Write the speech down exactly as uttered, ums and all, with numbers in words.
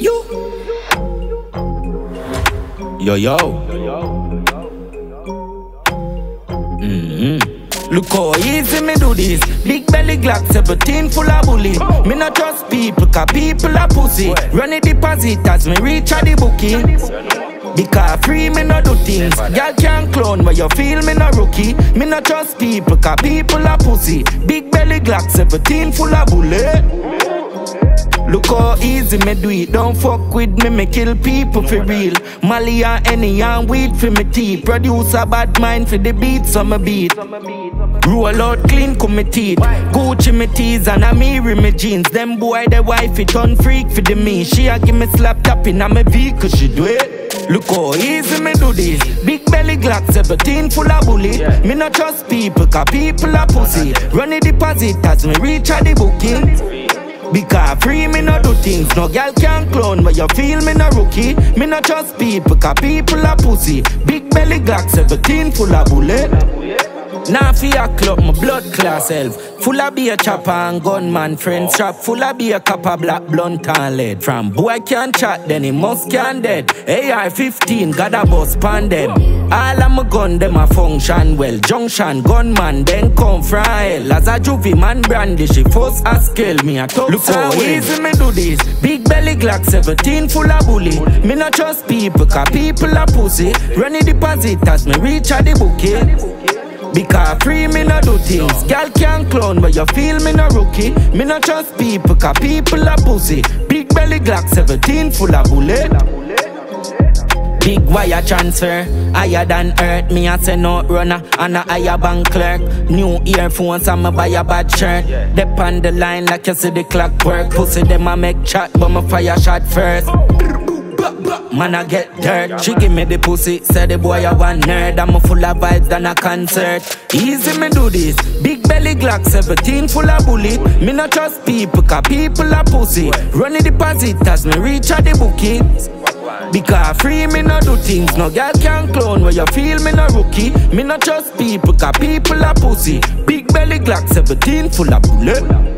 You. Yo, yo. Mm-hmm. Look how easy me do this. Big belly Glock seventeen full of bullet. Me not trust people, cause people are pussy. Run a deposit as me reach a the booking. Because free me no do things. Y'all can't clone where you feel me no rookie. Me not trust people, cause people are pussy. Big belly Glock seventeen full of bullet. Look how easy me do it. Don't fuck with me, me kill people for real. Molly and any and weed for me teeth. Produce a bad mind for the beat, so me beat. Roll out clean come me teeth. Gucci me tees and a mirror me jeans. Them boy the wife it turn freak for the me. She a give me slap tapping on me vehicle, she do it. Look how easy me do this. Big belly Glock seventeen full of bullet. Yeah. Me not trust people, cause people are pussy. Run a deposit as me reach a the booking. Because free me no do things. No girl can clone where you feel me no rookie. Me not trust people, cause people are pussy. Big belly Glock seventeen full of bullet. Now for your club, my blood class self. Full of beer chopper and gunman friends trap. Full of beer copper black blunt and lead. From boy can chat then he must can dead. A R fifteen got a bus pan them. All of my gun them a function well. Junction gunman then come from hell. As a juvie man brandy she first a scale me a talk. Look how easy me do this. Big belly Glock seventeen full of bullet. Me not trust people, cause people are pussy. Run a deposit as me reach a the bookie. Because free me no do things. Girl can't clone where you feel me no rookie. Me no trust people, cause people are pussy. Big belly Glock seventeen full of bullet. Big wire transfer, higher than earth. Me a say no runner and a higher bank clerk. New earphones and me buy a bad shirt. Dep on the line like you see the clock work. Pussy them a make chat but me fire shot first. Man I get dirt. She give me the pussy, say the boy a one nerd. I'm full of vibes than a concert. Easy me do this. Big belly Glock seventeen full of bullet. Me not trust people, cause people are pussy. Run a deposit as me reach a the bookie. Because free me no do things. No girl can clone where you feel me no rookie. Me not trust people, cause people are pussy. Big belly Glock seventeen full of bullet.